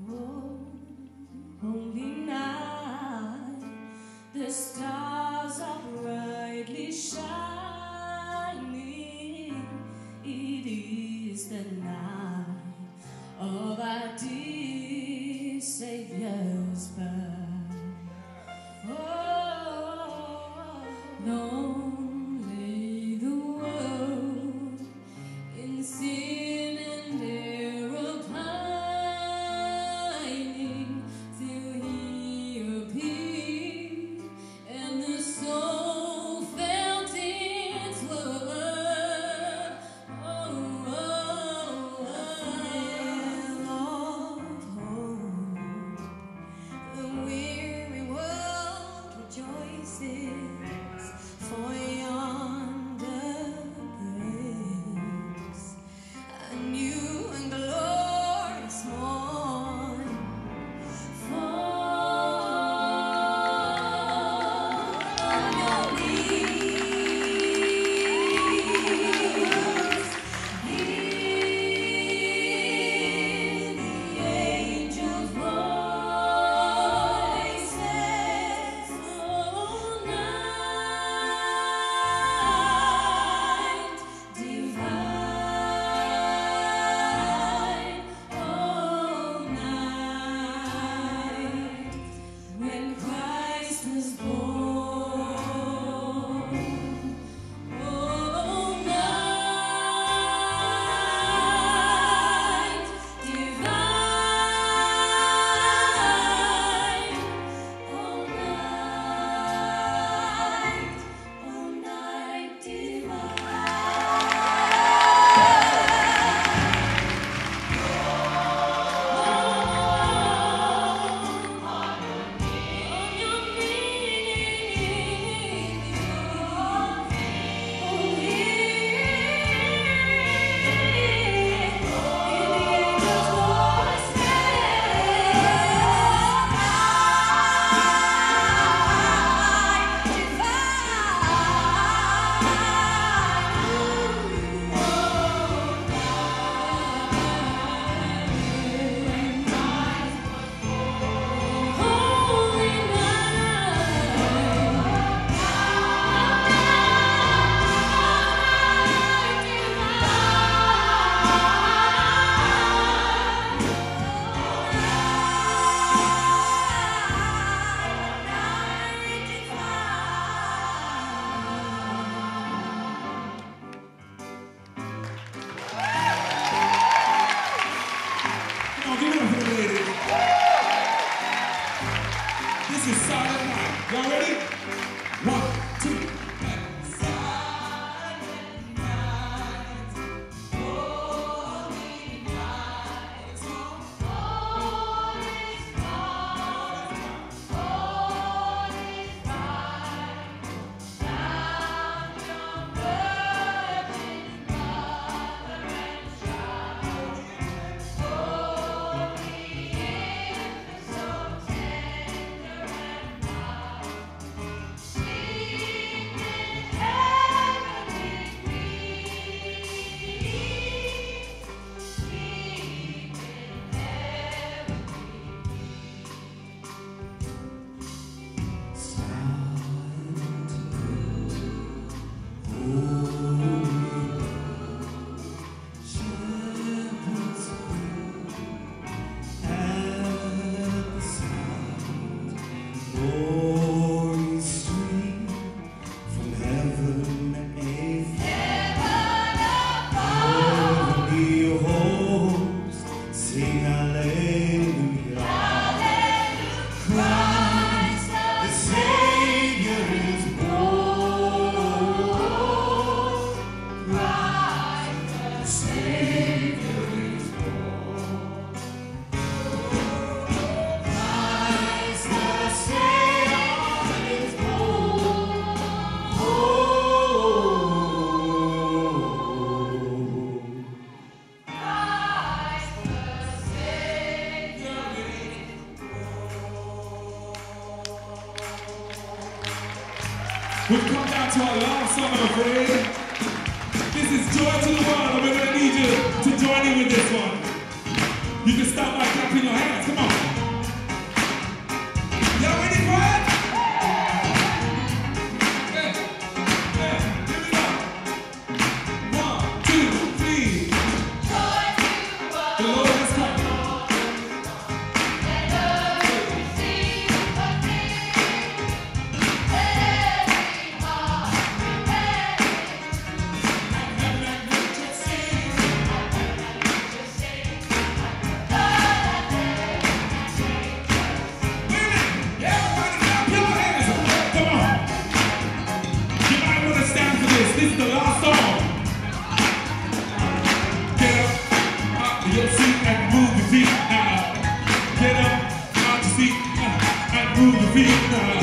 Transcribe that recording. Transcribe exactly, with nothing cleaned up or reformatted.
Oh, holy night, the stars are brightly shining. It is the night of our dear Savior's birth. Oh, long lay the world in sin and error pining, till He appeared and the soul felt its worth. Oh, oh, oh, of hope, the weary world rejoices, for yonder breaks a new and glorious morn. Fall on your knees, hear the angels' voices. Oh, night divine, oh, night when Christ was born. Oh, night divine, oh, night, oh, night divine. Come on, give it up for the ladies. This is Silent Night. Y'all ready? One, two, and Silent Night, holy night, all is dark, all is bright, round your virgin mother and child. Holy infant, so tender and mild, sleep in heavenly peace, sleep in heavenly peace. Silent holy shepherds at the sound, glory stream from heaven a heavenly host, sing hallelujah. Christ the Savior is born. Christ the Savior is born. Christ the Savior is born. Oh, Christ the Savior is born. We've come down to our last song, I'm afraid. This is Joy to the World, and we're going to need you to join in with this one. You can start by clapping your hands. Come on. Y'all ready for it? Yeah. Yeah. Here we go. One, two, three. The Lord has come. This is the last song. Get up out of your seat and move your feet. Uh, get up out your seat uh, and move your feet. Uh,